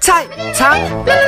菜场。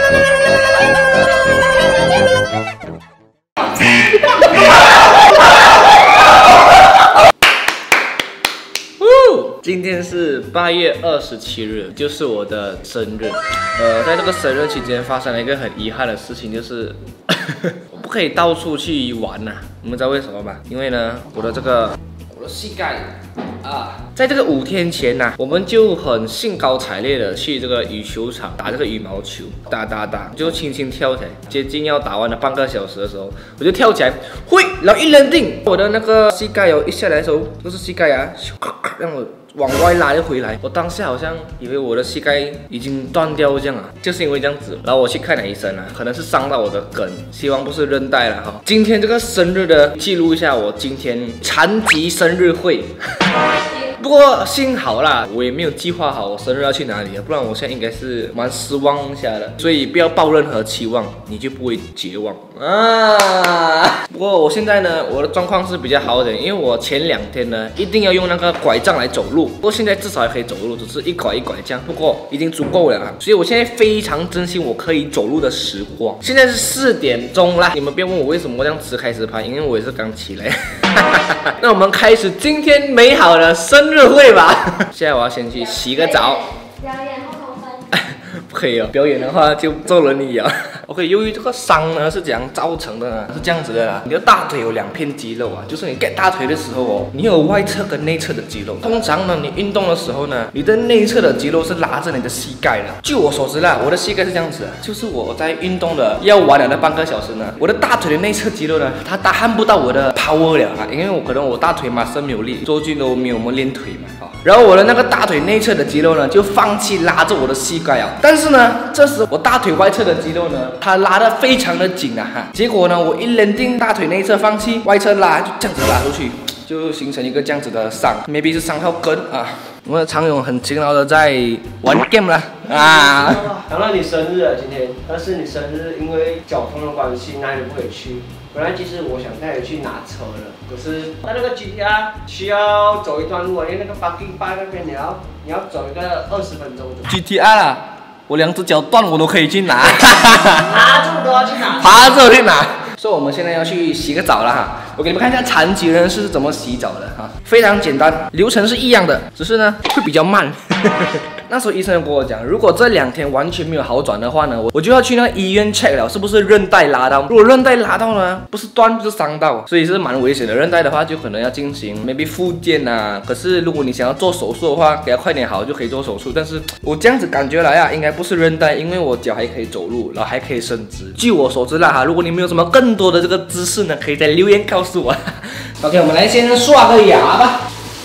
今天是8月27日，就是我的生日。在这个生日期间发生了一个很遗憾的事情，就是我不可以到处去玩呐。你们知道为什么吗？因为呢，我的膝盖啊，在这个5天前呐，我们就很兴高采烈的去这个羽球场打这个羽毛球，打，就轻轻跳起来。接近要打完了半个小时的时候，我就跳起来，嘿，然后一扔定，我的那个膝盖一下来的时候，都是膝盖啊，让我往外拉又回来。我当下好像以为我的膝盖已经断掉这样啊，就是因为这样子。然后我去看了医生啊，可能是伤到我的根，希望不是韧带了哈。今天这个生日的记录一下我今天残疾生日会。不过幸好啦，我也没有计划好我生日要去哪里，不然我现在应该是蛮失望一下的。所以不要抱任何期望，你就不会绝望啊。不过我现在呢，我的状况是比较好一点，因为我前2天呢一定要用那个拐杖来走路，不过现在至少还可以走路，只是一拐这样，不过已经足够了啊。所以我现在非常珍惜我可以走路的时光。现在是4点钟啦，你们别问我为什么这样迟开始拍，因为我也是刚起来。那我们开始今天美好的生日会吧。现在我要先去洗个澡。 表演后头分。 不可以哦，表演的话就坐轮椅啊。OK， 由于这个伤呢是怎样造成的呢？是这样子的啦，你的大腿有2片肌肉啊，就是你盖大腿的时候哦，你有外侧跟内侧的肌肉。通常呢，你运动的时候呢，你的内侧的肌肉是拉着你的膝盖的。据我所知啦，我的膝盖是这样子的，就是我在运动的要完了的半个小时呢，我的大腿的内侧肌肉呢，它打撼不到我的 power 了啊，因为可能我大腿嘛是没有力，周俊都没有练腿嘛。然后我的那个大腿内侧的肌肉呢，就放弃拉着我的膝盖啊。但是呢，这时我大腿外侧的肌肉呢，它拉得非常的紧啊哈。结果呢，我一扔定大腿内侧放弃，外侧拉就这样子拉出去，就形成一个这样子的伤 ，maybe 是伤到根啊。我们的常勇很勤劳的在玩 game 了啊。 当然你生日了今天，但是你生日因为交通的关系，哪里不可以去。本来其实我想带你去拿车的，可是在那个 GTR 需要走一段路，因为那个 parking bar 那边你要走一个20分钟。 GTR 啊，我2只脚断我都可以去拿。 爬这么多去拿？ 爬这去拿。所以我们现在要去洗个澡了哈，我给你们看一下残疾人是怎么洗澡的哈，非常简单，流程是一样的，只是呢会比较慢。那时候医生跟我讲，如果这2天完全没有好转的话呢，我就要去那个医院 check 了，是不是韧带拉到？如果韧带拉到呢，不是断就是伤到，所以是蛮危险的。韧带的话就可能要进行 maybe 复健啊。可是如果你想要做手术的话，给它快点好就可以做手术。但是我这样子感觉来啊，应该不是韧带，因为我脚还可以走路，然后还可以伸直。据我所知啦哈，如果你们有什么更多的这个知识呢，可以在留言告诉我。OK， 我们来先刷个牙吧。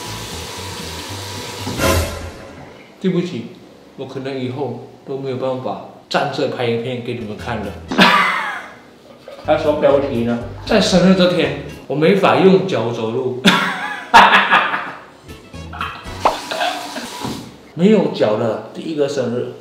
对不起，我可能以后都没有办法站着拍影片给你们看了。他说标题呢，在生日这天，我没法用脚走路。没有脚的第一个生日。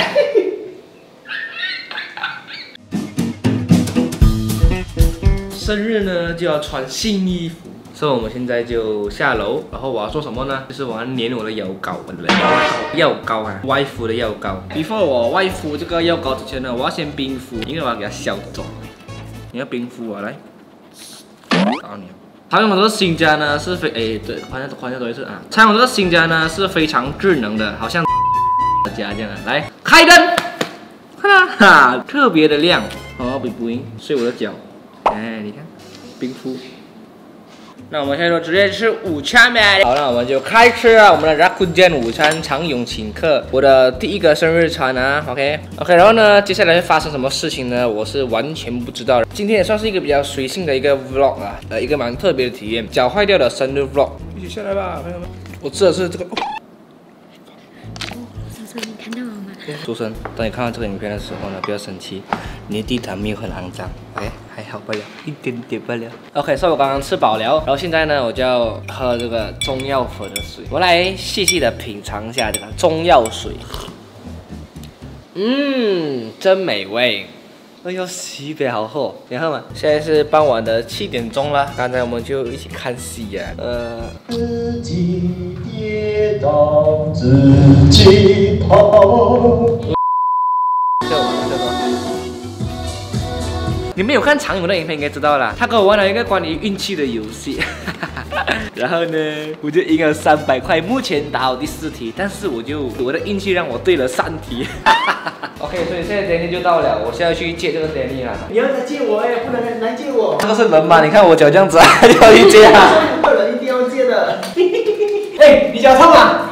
生日呢就要穿新衣服。所以我们现在就下楼，然后我要做什么呢？就是我要粘我的药膏，药膏啊，外敷的药膏。before 我外敷这个药膏之前呢，我要先冰敷，因为我要给它消肿。你要冰敷啊，来，打你。常用的这个新家呢是对，换下多一次啊。常用这个新家呢是非常智能的，好像家这样啊。来，开灯，哈哈，特别的亮，哦，不赢，睡我的脚，哎，你看，冰敷。那我们现在就直接吃午餐呗。好，那我们就开吃啊，我们的 Rakuten 午餐，常勇请客，我的第一个生日餐啊 ，OK， 然后呢，接下来会发生什么事情呢？我是完全不知道的。今天也算是一个比较随性的一个 vlog 啊，一个蛮特别的体验，脚坏掉的生日 vlog， 一起下来吧，朋友们。我吃的是这个。 叔叔，你看到我吗？ 书生，当你看到这个影片的时候呢，不要生气，你的地毯没有很肮脏 ，OK， 还好不了，一点点不了。OK， 所以我刚刚吃饱了，然后现在呢，我就要喝这个中药粉的水，我来细细的品尝一下这个中药水。真美味。哎呦，西北好喝，你看嘛，现在是傍晚的7点钟了，刚才我们就一起看戏呀， 自己跌倒，自己跑。 的咯。你们有看常勇的影片应该知道啦，他跟我玩了一个关于运气的游戏，然后呢，我就赢了300块，目前打好第4题，但是我的运气让我对了3题。OK， 所以现在 Danny 就到了，我现在去接这个 Danny 啦。 你要来接我哎，不能来接我。 这个是人吗？你看我脚这样子啊，就要去接啊。 人一定要接的。哎，你脚痛啊？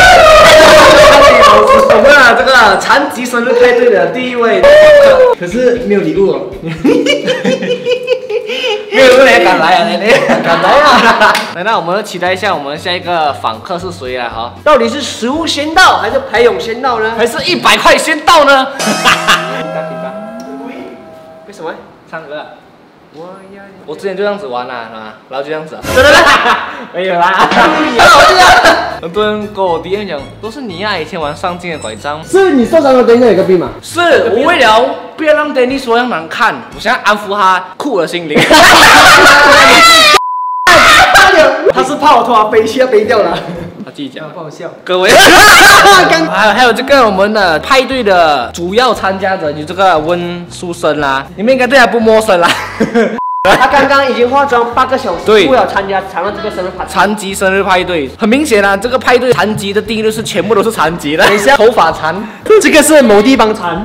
我们啊，这个残疾生日派对的第一位， 可是没有礼物哦。 没有礼物你还敢来啊？你敢来啊？那我们期待一下，我们下一个访客是谁啊？哈， 到底是食物先到，还是裴勇先到呢？ 还是100块先到呢？ 为什么？ 唱歌。我之前就这样子玩啦，然后就这样子啊。对对对，没有啦。很多人跟我 DM 讲，都是你啊，以前玩上镜的拐杖。 是你受伤了，等一下有个病吗？ 是我为了不要让 Danny 说样难看，我想要安抚他酷的心灵。 他是怕我头发飞去要飞掉了。 他自己讲， 不好笑。 各位，还有这个我们的派对的主要参加者，有这个温书生啦，你们应该对他不陌生啦。 他刚刚已经化妆8个小时， 对， 为了参加这个生日派对。 残疾生日派对，很明显啊，这个派对残疾的定义就是全部都是残疾的，像头发残， 这个是某地方残。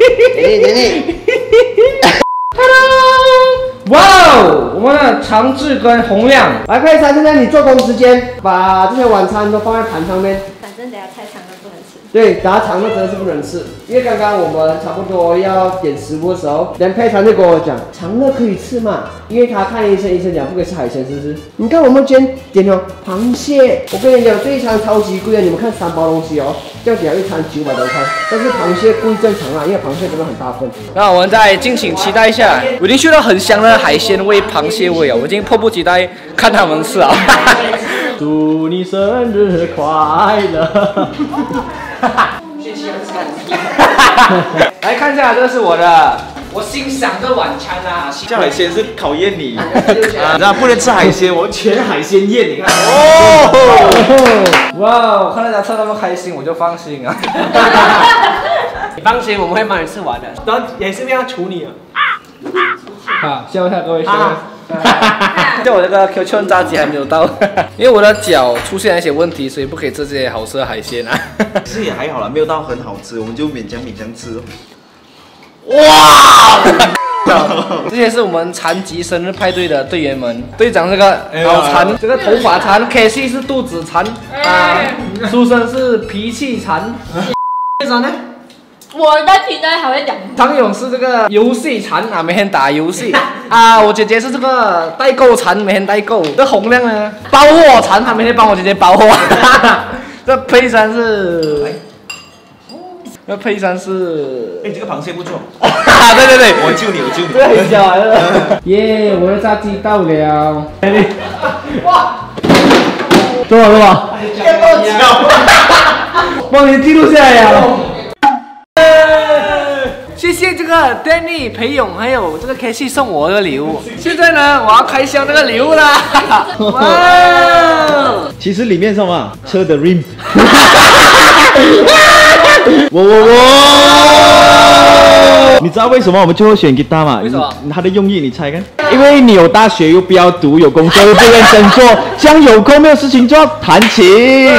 哇哦，我们的长治跟洪亮， 来佩珊，现在你做工时间，把这些晚餐都放在盘上面。 反正等下太长了不能吃。 对，打长的真的是不能吃，因为刚刚我们差不多要点食物的时候，连佩珊就跟我讲，长的可以吃嘛，因为他看医生，医生讲不可以吃海鲜，是不是？你看我们今天点了螃蟹，我跟你讲这一餐超级贵的，你们看3包东西哦，这样点一餐900多块，但是螃蟹贵正常啦，因为螃蟹真的很大份。 那我们再敬请期待一下，我已经嗅到很香的海鲜味、螃蟹味啊，我已经迫不及待看他们吃啊。 祝你生日快乐！ 来看一下，这是我心想的晚餐啊。 吃海鲜是考验你，那不能吃海鲜，我全海鲜宴，你看。 哦，哇，我看大家吃那么开心，我就放心啊。 你放心，我们会帮你吃完的，然后也是不要处理啊。 好，笑一下各位，笑一下。就我这个 Q 圈炸鸡还没有到，因为我的脚出现了一些问题，所以不可以吃这些好吃的海鲜啊。 其实也还好啦，没有到很好吃，我们就勉强吃哦。 哇！这些是我们残疾生日派对的队员们，队长这个脑残，这个头发残 ，Casey 是肚子残啊，书生是脾气残，队长呢？ 我的期待还会讲。 张勇是这个游戏残啊，每天打游戏啊。我姐姐是这个代购残，每天代购。这洪亮呢，包货残，他每天帮我姐姐包货。这佩珊是，那佩珊是， 哎，这个螃蟹不错。 对对对， 我救你，我救你。 这个很小啊。耶，我的炸鸡到了。哇！做好了吗？帮你记录下来呀。谢谢这个 Danny、裴勇还有这个 Casey 送我的礼物。现在呢，我要开箱这个礼物啦！哇！ 其实里面是什么？车的 rim。你知道为什么我们最后选 guitar 吗？ 为什么？ 他的用意你猜看？因为你有大学又不要读，有工作又不认真做，这样有空没有事情做，弹琴。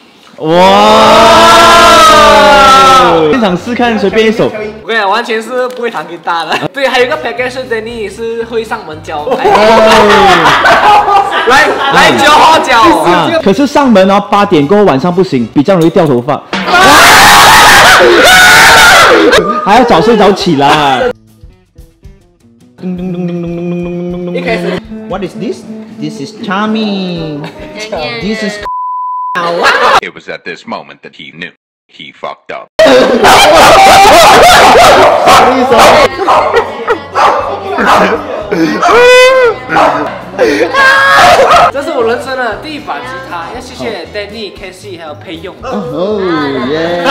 哇！现场试看，随便一首。 我跟你讲，完全是不会弹吉他的。对，还有一个 package 是 Danny 是会上门教，来教花脚。 可是上门哦，8点过后晚上不行，比较容易掉头发。还要早睡早起啦。 一开始 What is this? This is charming. This is. It was at this moment that he knew he fucked up. 这是我人生的第一把吉他，要谢谢 Danny、Casey 还有佩用。 哦耶！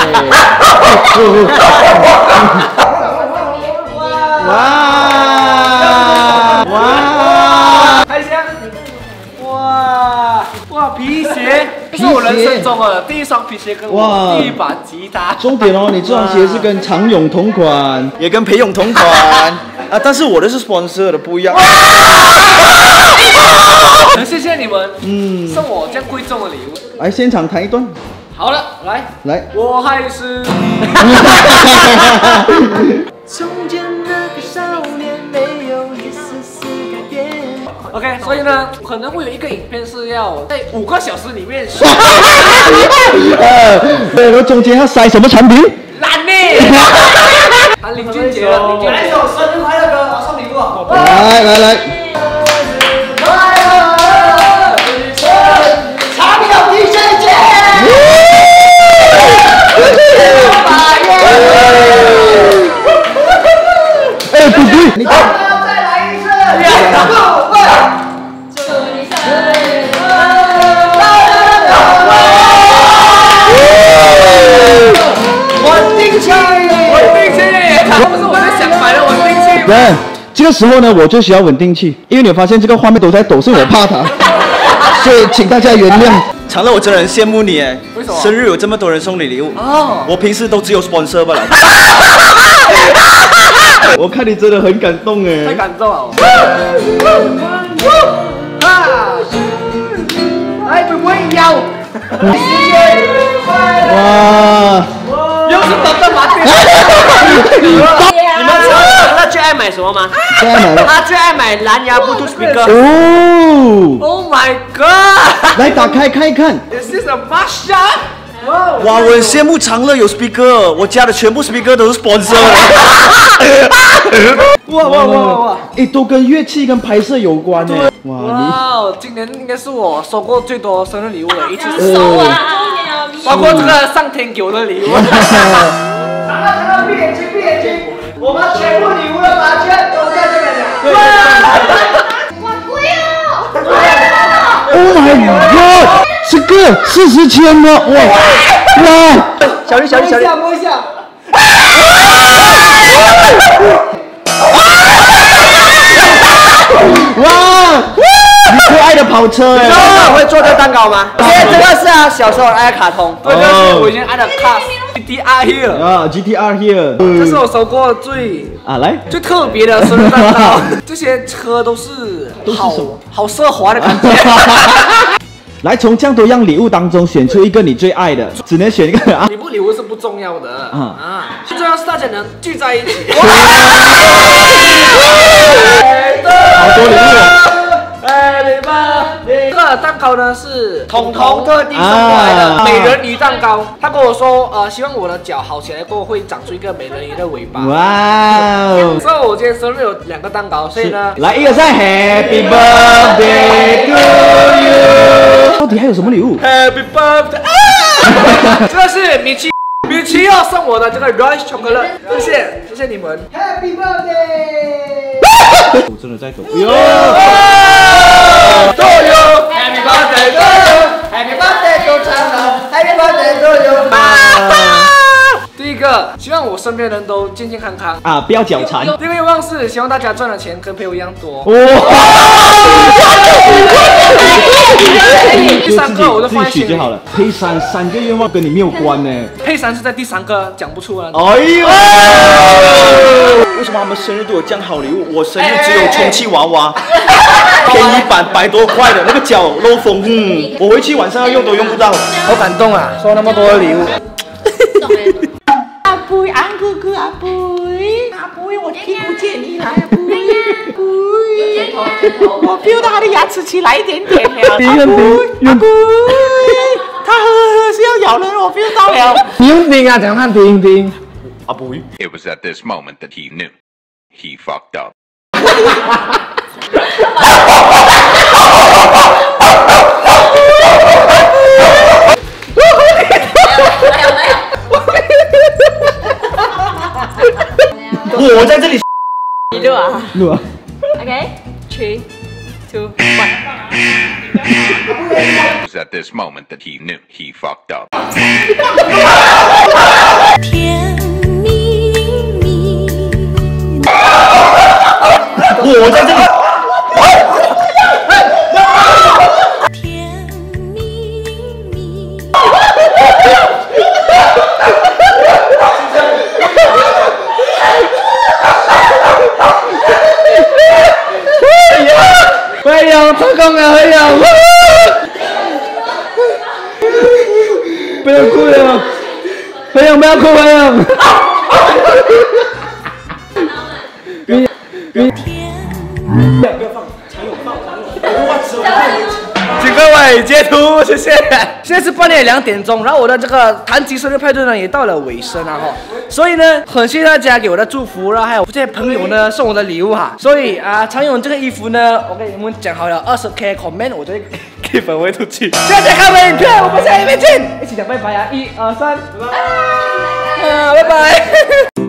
哇哇！ 开箱！哇皮鞋。 这是我人生中的第一双皮鞋，跟我第一把吉他。 重点哦，你这双鞋是跟常勇同款， 也跟裴勇同款啊，但是我的是 sponsor 的不一样。 很谢谢你们，送我这样贵重的礼物。 来现场弹一段。 好了，来，我还是。 从前那个少年没有一丝丝改变。 OK， 所以呢，可能会有一个影片是要在5个小时里面。 然后中间要塞什么产品？ 懒呢。啊，林俊杰了， 来一首生日快乐歌，我送礼物。 来。 长友一生见。 哎，不对，你看。 再来一次。 祝你生日快稳定器， 它不是我在想买的稳定器。 对，这个时候呢，我就需要稳定器，因为你发现这个画面都在抖，是我怕它，所以请大家原谅。 长乐，我真的很羡慕你哎， 为什么？ 生日有这么多人送你礼物哦，我平时都只有 sponsor 罢了。 我看你真的很感动哎， 太感动了。 来，不会摇。 哇！ 又是爸爸马丁。 你们长乐最爱买什么吗？ 最爱买了。 他最爱买蓝牙 Bluetooth speaker。 哦 Oh my god！ 来打开看一看。 Is this a mashup？ 哇，我很羡慕长乐有 speaker， 我家的全部 speaker 都是 sponsor。 哇！ 哎，都跟乐器跟拍摄有关呢。哇， 哇，今年应该是我收过最多生日礼物的一次， 收啊！ 包括这个上天给我的礼物。 长乐，闭眼睛，我们全部礼物的把钱都在这边了。 哇，贵哦 ！Oh my god！ 这个40千吗？哇！ 小丽，摸一下。 哇！你最爱的跑车哎！ 我会做这个蛋糕吗？这个是啊，小时候爱的卡通。 对，这是我以前爱的 Cars GTR Here。 啊 ，GTR Here。 这是我收过最特别的生日蛋糕。这些车都是好奢华的感觉。 来，从这样多样礼物当中选出一个你最爱的，只能选一个啊！ 礼物是不重要的最重要是大家能聚在一起。 好多礼物这个蛋糕呢是彤彤特地送过来的美人鱼蛋糕。他跟我说，希望我的脚好起来过后会长出一个美人鱼的尾巴。 哇哦！ 所以我今天生日有2个蛋糕，所以呢， 来一个在 Happy Birthday to you。到底还有什么礼物 ？Happy Birthday！ 这个是米奇要送我的这个 Rice Chocolate， 谢谢你们。 Happy birthday！ 我真的在抖。 都有 Happy birthday 都有 Happy birthday 都唱了 Happy birthday 都有。 第一个，希望我身边人都健健康康啊，不要脚残。 第二个愿望是希望大家赚的钱跟陪我一样多。第3个我就放在心里就好了。配3个愿望跟你没有关呢。 配3是在第3个讲不出来。 哎呦！ 为什么他们生日都有这样好礼物？我生日只有充气娃娃，便宜版100多块的那个脚漏风，我回去晚上要用都用不到。 好感动啊，收那么多的礼物。 阿贝，安哥哥，阿贝，我听不见你了，阿贝，我 feel 到他的牙齿起来一点点了，阿贝，他是要咬人，我 feel 到了。 你用听啊，讲看听。 阿布， It was at this moment that he knew. He fucked up. 我在这里。 你录啊录啊。 ？OK， 3, 2, 1。 It was at this moment that he knew. He fucked up. 甜蜜蜜。 我在这里。 甜蜜蜜。 阳成功了，黑阳！不要哭了，黑阳不要哭，黑阳。请各位截图，谢谢。现在是半夜2点钟，然后我的这个弹吉生日派对呢也到了尾声了哈，所以呢很谢谢大家给我的祝福，然后还有这些朋友呢送我的礼物哈，所以常勇这个衣服呢，我跟你们讲好了，20K comment 我就会给粉围出去。谢谢看我的影片，我们下一面见，一起讲拜拜啊，1、2、3，拜拜。